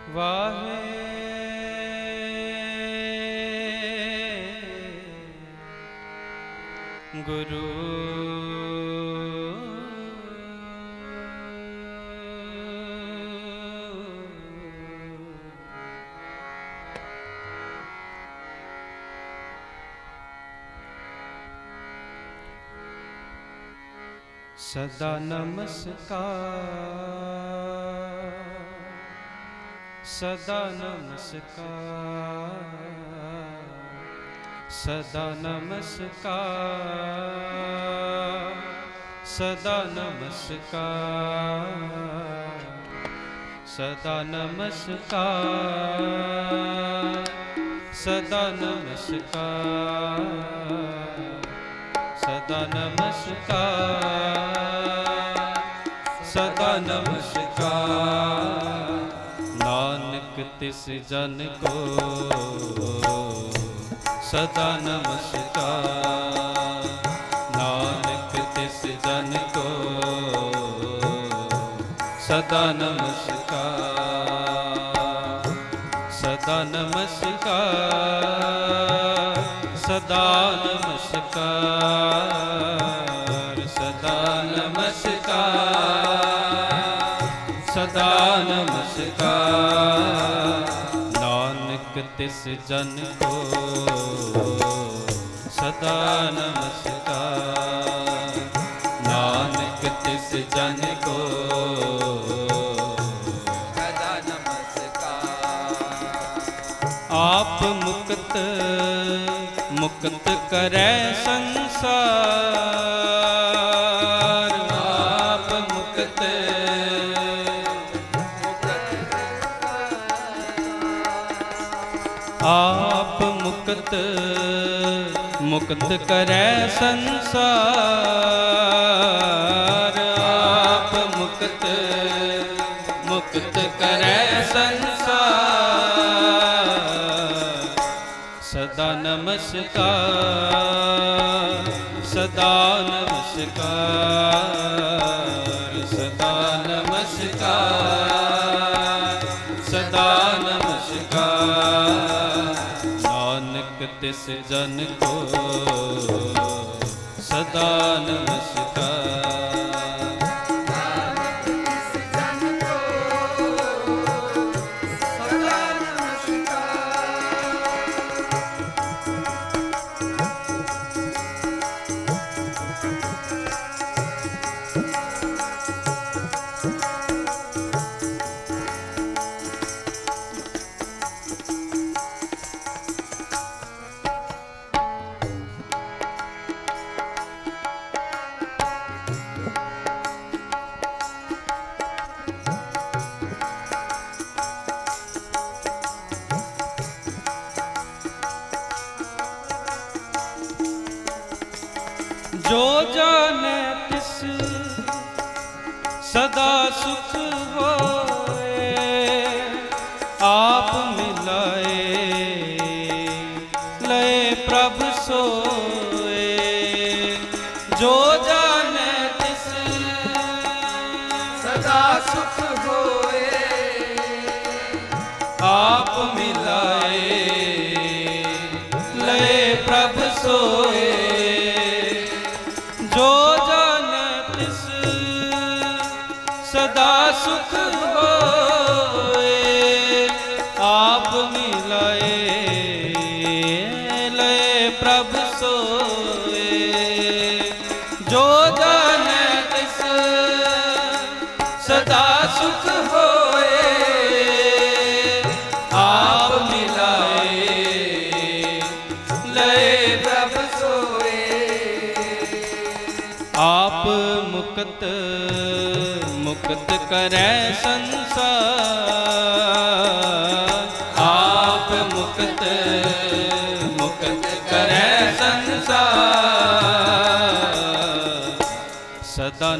वाहे गुरु सदा नमस्कार, सदा नमस्कार, सदा नमस्कार, सदा नमस्कार, सदा नमस्कार, सदा नमस्कार, सदा नमस्कार, सदा नमस्कार। नानक तिस जन को सदा नमस्कार, नानक तिस जन को सदा नमस्कार, सदा नमस्कार, सदा नमस्कार, सदा नमस्कार, सदा नमस्कार। नानक तिस जन को सदा नमस्कार, नानक तिस जन को सदा नमस्कार। आप मुक्त मुक्त करे संसार, आप मुक्त आप मुक्त मुक्त करे संसार, आप मुक्त मुक्त करे संसार। सदा नमस्कार, सदा नमस्कार, सदा नमस्कार, सदा नमस्कार। नानक तिस जन को सदा नमस्कार, नानक तिस जन को सदा जो जाने तिस सदा सुख होए, आप मिलाए लय प्रभु सोए। जो जाने तिस सदा सुख होए, आप मिलाए लय प्रभु सोए। जो जाने तिस सदा सुख होए, आप मिलाए लय प्रभु सोए। जो जाने तिस सदा सुख होए, आप मिलाए लय प्रभु सोए। आप मुक्त मुक्त करे संसार, आप मुक्त मुक्त करे संसार। सदा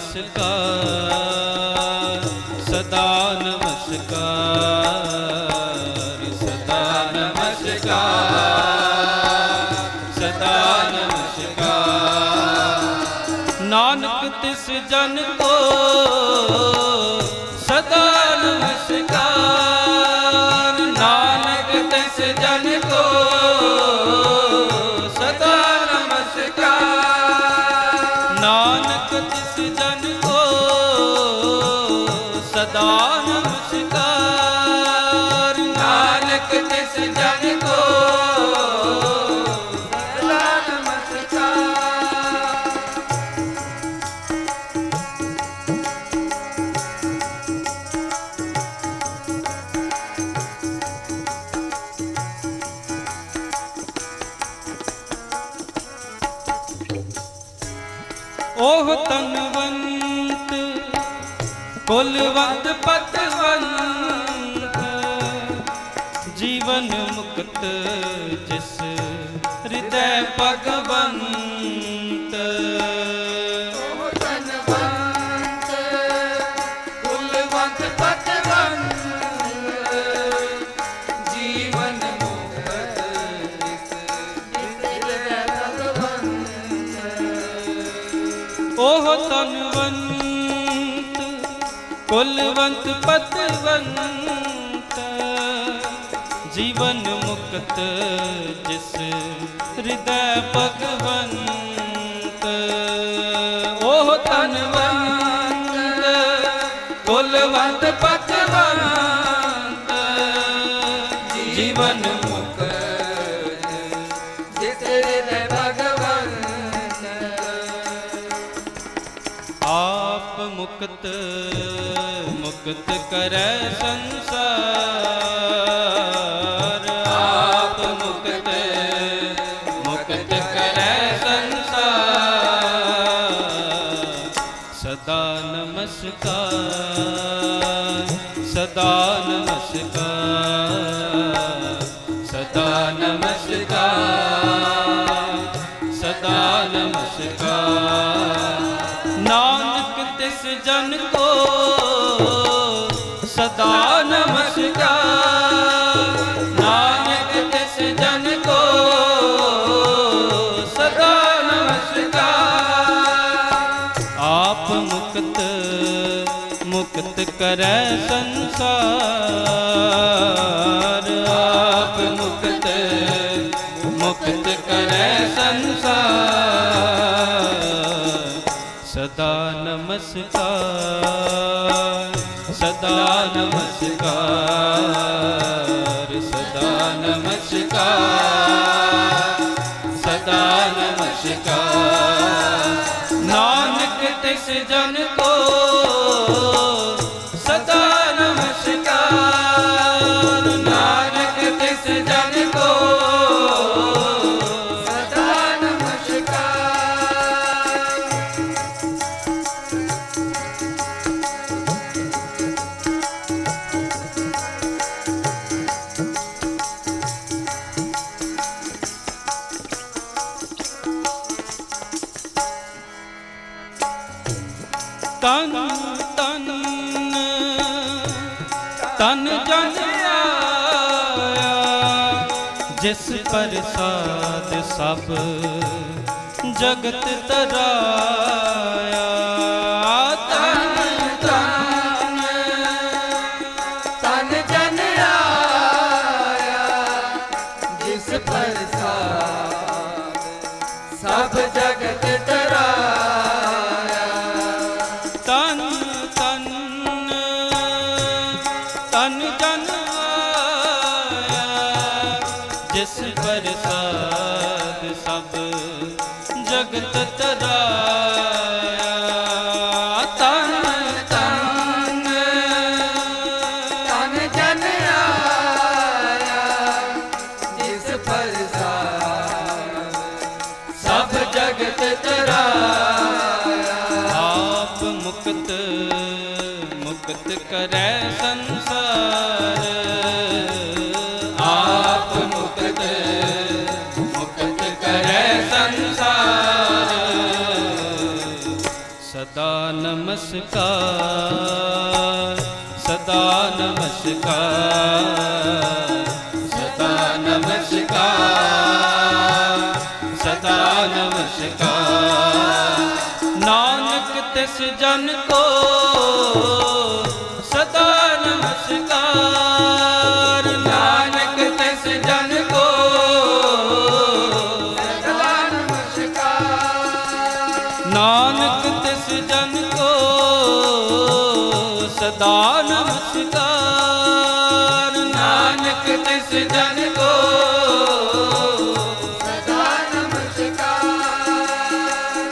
नमस्कार, सदा नमस्कार, सदा नमस्कार, सदा नमस्कार। नानक तिस जन को सदा नमस्कार, नमस्कार। नानक तिस जन को सदा नमस्कार। ओह तनवंत कुलवंत पतवंत, जीवन मुक्त जिस हृदय भगवंत। ओह तनवंत कुलवंत पतवंत, जीवन मुक्त जिस हृदय भगवंत। ओह तनवंत कुलवंत पतवंत, जीवन मुक्त जिस हृदय भगवंत। ओह तनवंत कुलवंत पतवंत, जीवन मुक्त जिस हृदय भगवंत। आप मुक्त मुक्त करे संसार। आप मुक्त मुक्त करे संसार। सदा नमस्कार सदा नमस्कार, सदा नमस्कार सदा नमस्कार। नानक तिस जन को सदा नमस्कार। नानक तिस जन को सदा नमस्कार। आप मुक्त मुक्त करे संसार। आप मुक्त मुक्त करे संसार। सदा नमस्कार सदा नमस्कार, सदा नमस्कार सदा नमस्कार। नानक तिस जन को सदा नमस्कार। नानक तिस जन को सदा नमस्कार। तन तन तन जन आया, जिस प्रसाद सब जगत तराया। तन तन तन जन आया, जिस प्रसाद सब जगत तराया। तन तन तन जन आया, जिस प्रसाद सब जगत तराया। तन तन तन जन आया, जिस प्रसाद सब जगत तराया। आप मुक्त मुक्त करे संसार। आप मुक्त मुक्त करे संसार। सदा नमस्कार सदा नमस्कार, सदा नमस्कार सदा नमस्कार। नानक तिस जन को सदा नमस्कार। नानक तिस जन को सदा नमस्कार। नानक तिस जन को सदा नमस्कार। नमस्कार। नानक तिस जन को सदा नमस्कार।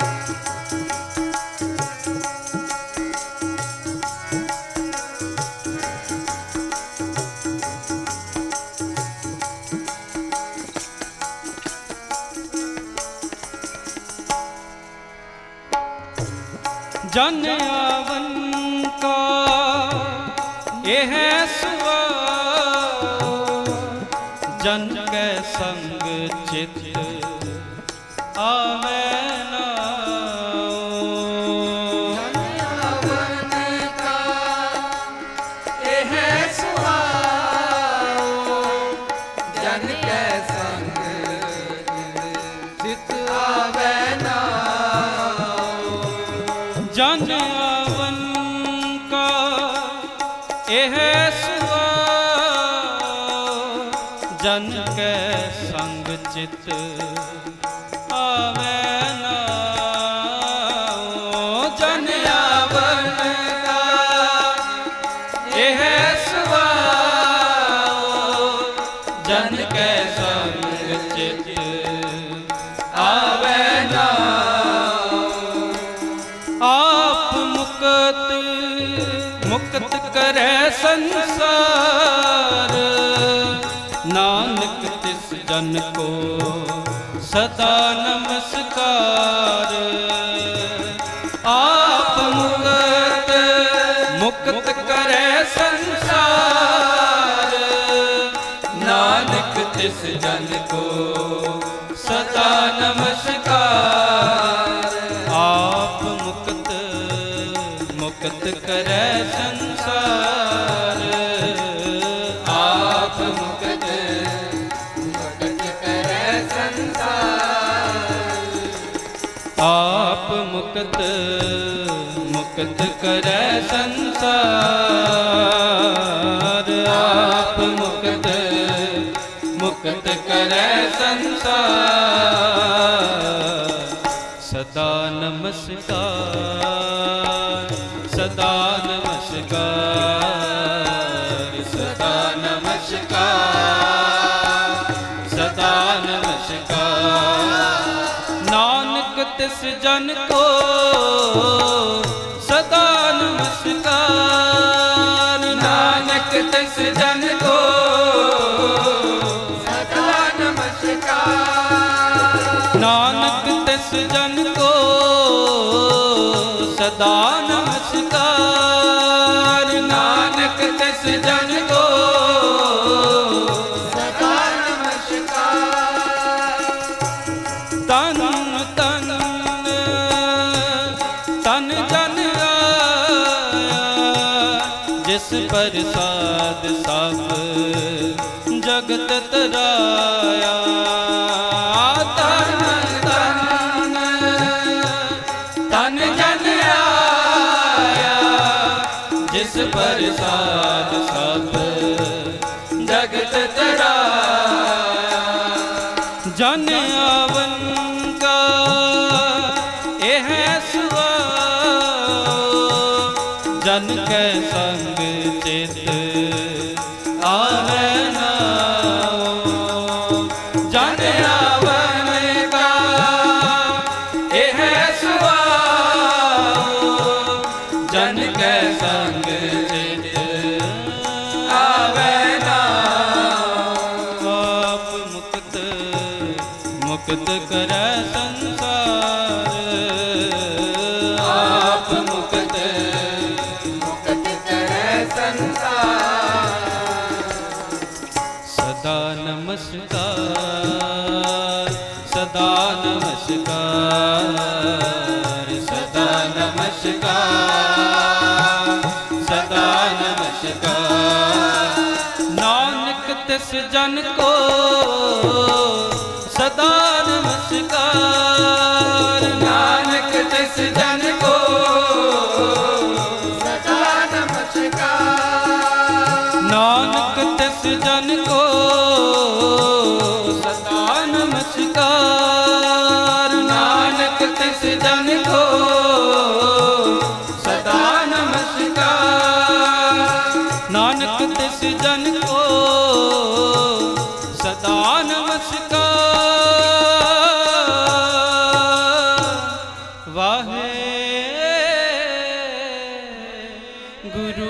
जन आवन का यह सुभाव, जन के संग चित आवे नाओ। जन आवन का यह सुभाव, जन के संग चित आवे नाओ। जन आवन का यह सुभाव, जन के संग चित आवे नाओ। जन आवन का यह सुभाव, जन के संग चित आवे नाओ। आप मुक्त करे संसार, नानक तिस जन को सदा नमस्कार। आप मुक्त करे संसार, नानक तिस जन को सदा नमस्कार। आप मुक्त करे संसार, आप मुक्त करे संसार। आप मुक्त करे संसार। आप मुक्त करे संसार। सदा नमस्कार, सदा नमस्कार, सदा नमस्कार, सदा नमस्कार। नानक तिस जन को सदा नमस्कार। नानक तिस जन को सदा नमस्कार। नानक तिस जन को सदा नमस्कार। नानक तिस जन को सदा नमस्कार। तन तन तन जन आया, जिस प्रसाद सब जगत तराया। तन तन तन जन आया, जिस प्रसाद सब जगत तराया। जन आवन का यह सुभाव, जन के संग चित आवे नाओ। जन आवन का यह सुभाव, जन के संग चित आवे नाओ। आप मुक्त करे संसार। आप मुक्त करे संसार। सदा नमस्कार, सदा नमस्कार, सदा नमस्कार, सदा नमस्कार। नानक तिस जन को सदा नमस्कार। नानक तिस जन को सदा नमस्कार। नानक तिस जन को सदा नमस्कार। नानक तिस जन को सदा नमस्कार। का वाहे गुरु